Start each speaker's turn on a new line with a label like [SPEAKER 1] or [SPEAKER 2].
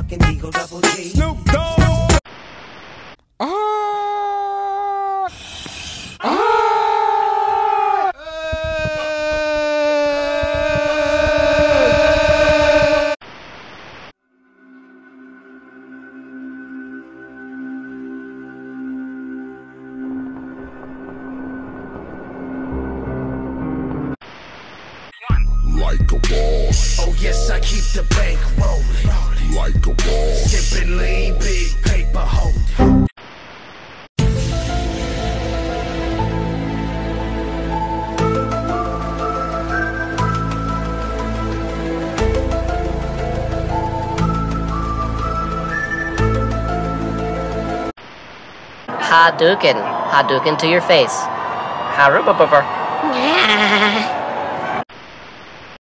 [SPEAKER 1] motherfucking Eagle Double G.
[SPEAKER 2] Snoop Dogg.
[SPEAKER 3] Like a boss.
[SPEAKER 1] Oh yes, I keep the bank rolling.
[SPEAKER 3] Like a boss.
[SPEAKER 1] Sipping lean, big paper holding.
[SPEAKER 4] Hadouken. Hadouken to your face. Harubabubber.